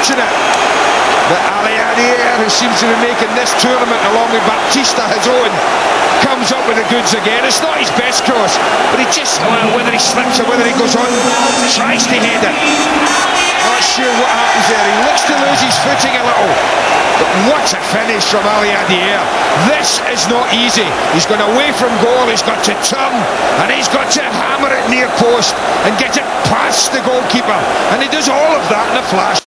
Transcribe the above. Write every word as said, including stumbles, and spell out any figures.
fortunate that Ali Adair, who seems to be making this tournament along with Baptista his own, comes up with the goods again. It's not his best cross, but he just, well, whether he slips or whether he goes on, tries to head it. Not sure what happens there. He looks to lose his footing a little. But what a finish from Ali Adair. This is not easy. He's gone away from goal, he's got to turn, and he's got to hammer it near post and get it past the goalkeeper. And he does all of that in a flash.